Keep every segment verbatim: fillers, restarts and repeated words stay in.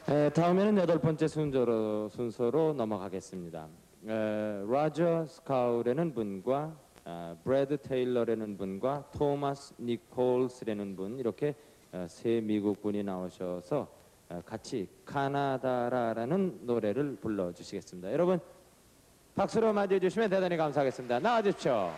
에, 다음에는 여덟 번째 순서로, 순서로 넘어가겠습니다. 에, 라저 스카우라는 분과 아, 브래드 테일러라는 분과 토마스 니콜스라는 분, 이렇게 어, 세 미국 분이 나오셔서 어, 같이 카나다라라는 노래를 불러주시겠습니다. 여러분 박수로 맞이해 주시면 대단히 감사하겠습니다. 나와주십시오.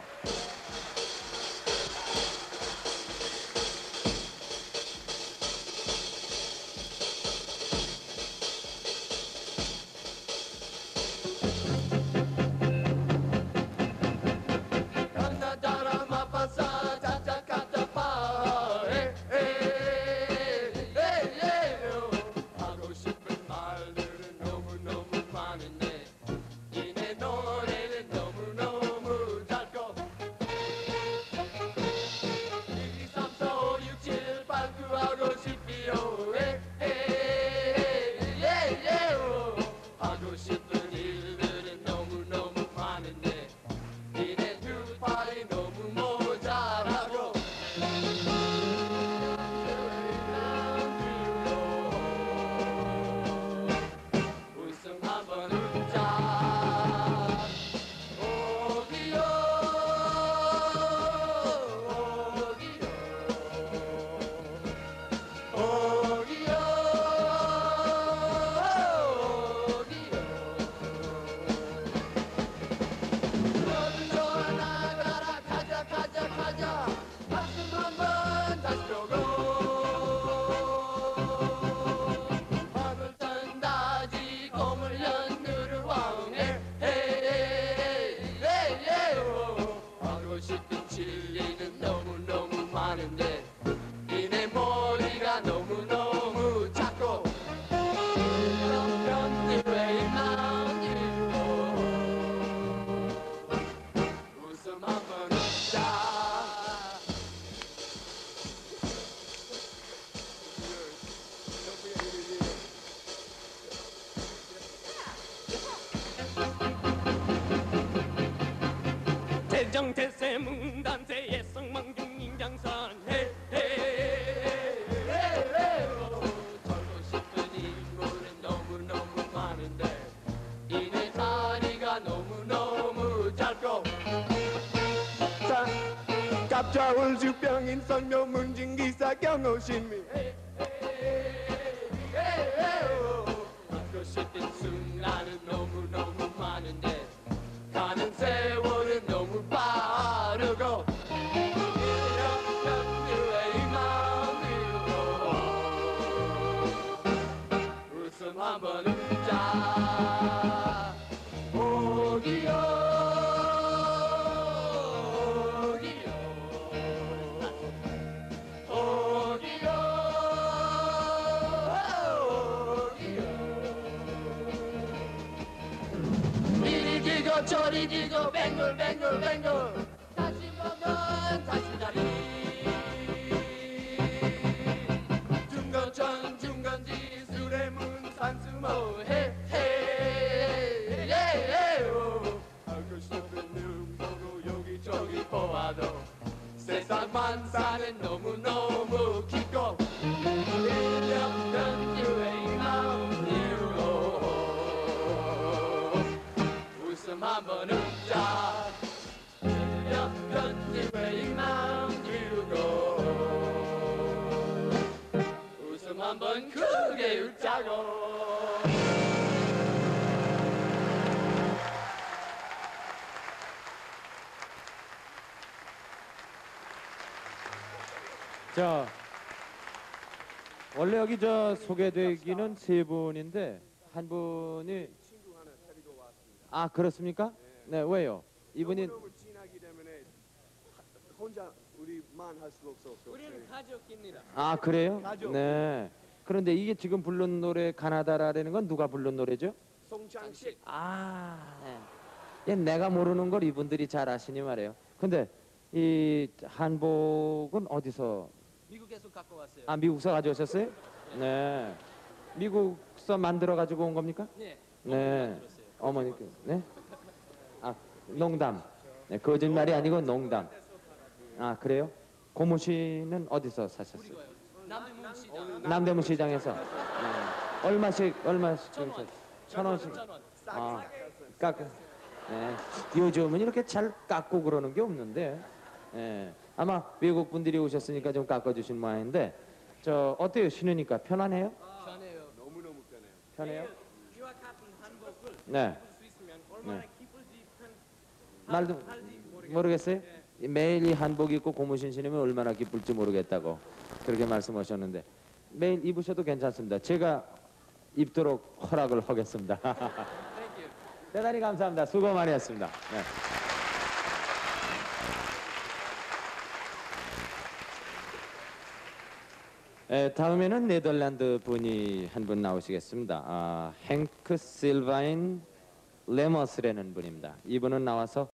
대정대세 문단세 예성망중 인장산 헤헤헤헤 살고 싶은 인물은 너무너무 많은데 이내 다리가 너무너무 짧고 갑자울 주병인 성묘 문진기사 경호신미 하고 싶은 순간은 너무너무 많은데 가는 세월은 너무 빠르고 연유의 마음으로 웃음 한번 웃자 오기요 오기요 오기요 오기요 이리 지고 저리 지고 뱅글뱅글뱅글 다시 보면 다시 다리 중건천 중건지 수레문 산수모 헤헤헤헤오 하고 싶은 눈보고 여기저기 보아도 세상 만사는 너무너무 깊고 일년 연주의 마음으로 웃음 한번 웃자 연주의 마음으로 웃음 한번 크게 웃자고 자, 원래 여기 저 소개되기는 세 분인데 한 분이 친구 하나 데리고 왔습니다. 아 그렇습니까? 네, 왜요? 이분이 너무너무 친하기 때문에 혼자 우리만 할 수가 없어. 우리는 가족입니다. 아 그래요? 가족. 네. 그런데 이게 지금 부른 노래 가나다라는 건 누가 부른 노래죠? 송창식 아, 네. 예, 내가 모르는 걸 이분들이 잘 아시니 말이에요. 근데 이 한복은 어디서? 미국에서 갖고 왔어요. 아 미국서 가져오셨어요? 네. 미국서 만들어 가지고 온 겁니까? 네. 네. 어머니께. 네. 아 농담. 네, 거짓말이 아니고 농담. 아 그래요? 고모 씨는 어디서 사셨어요? 남대문 시장. 남대문 시장에서. 네. 얼마씩 얼마씩 천 원씩 아 깎 네. 요즘은 이렇게 잘 깎고 그러는 게 없는데 예. 아마 외국 분들이 오셨으니까 좀 깎아주신 모양인데 저 어때요? 신으니까 편안해요? 편해요. 너무너무 편해요. 편해요? 이와 같은 한복을 네. 입을 수 있으면 얼마나 네. 기쁠지 편 말도 할지 모르겠어요. 모르겠어요? 매일 이 한복 입고 고무신 신으면 얼마나 기쁠지 모르겠다고 그렇게 말씀하셨는데 매일 입으셔도 괜찮습니다. 제가 입도록 허락을 하겠습니다. 대단히 감사합니다. 수고 많이 했습니다. 네. 에, 다음에는 네덜란드 분이 한 분 나오시겠습니다. 아, 행크 실바인 레머스라는 분입니다. 이분은 나와서